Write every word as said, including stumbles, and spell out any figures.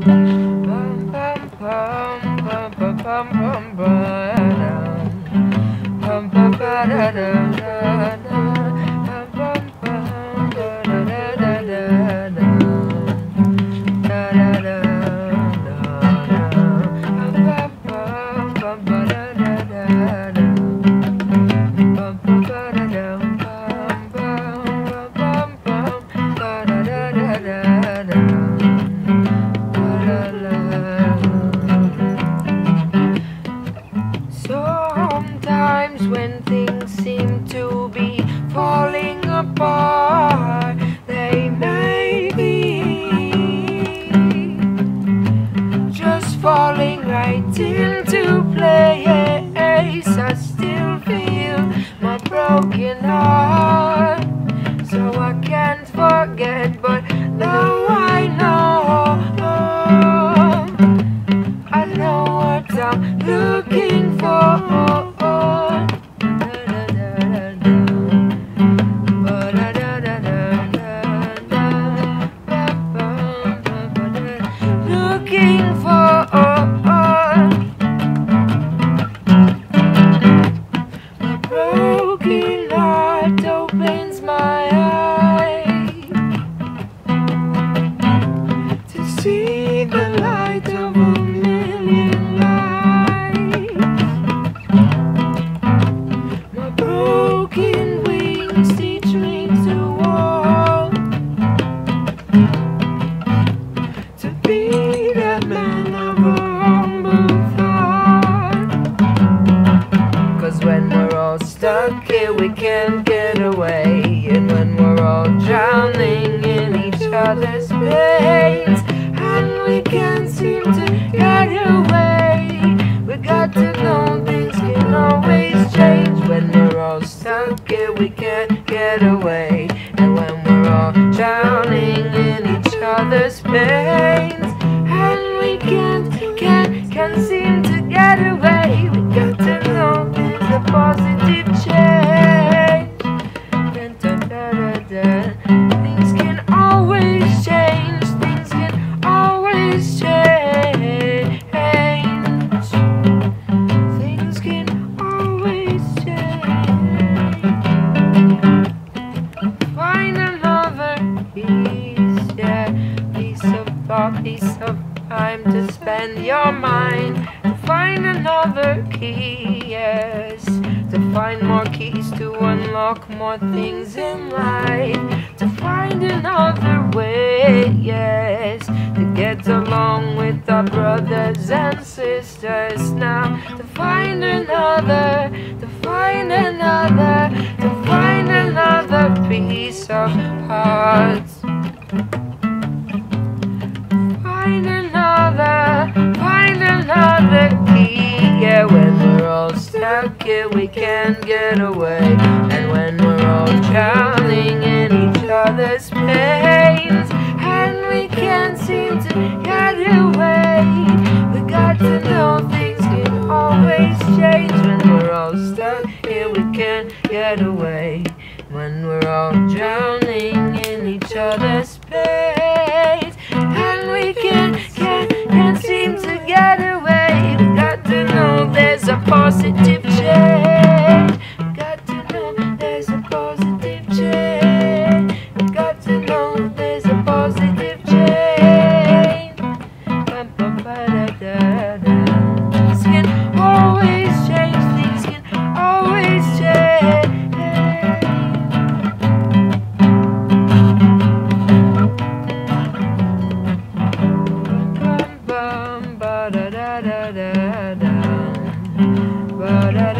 Sometimes when things seem to be falling apart, they may be just falling right into place. I still feel my broken heart, so I can't forget, but now I know, I know what I'm looking for. Looking for a broken heart opens my eyes to see the light of a million lights. My broken wings teach me to walk, to be that man of a humble thought. Cause when we're all stuck here we can't get away, and when we're all drowning in each other's pains, and we can't seem to get away, we got to know things can always change. When we're all stuck here we can't get away, and when we're all drowning in each other's pains, and we can't, can't, can't seem to get away, we got to know there's a positive change. Dun, dun, dun, dun, dun. Things can always change, things can always change. Things can always change. Find another piece, yeah, piece of thought, piece of time to spend your mind, to find another key, yes, to find more keys to unlock more things in life, to find another way, yes, to get along with our brothers and sisters now, to find another, to find another, to find another piece of hearts. Find another, find another key, yeah. When we're all stuck here we can't get away, and when we're all drowning in each other's pains, and we can't seem to get away, we got to know things can always change. When we're all stuck here we can't get away, when we're all drowning in each other's pains, and we can't, can't, can't seem to get away, we got to know there's a positive change. We got to know there's a positive change. We got to know there's a positive change. Things can always change, things can always change. Ba da da da da da, ba da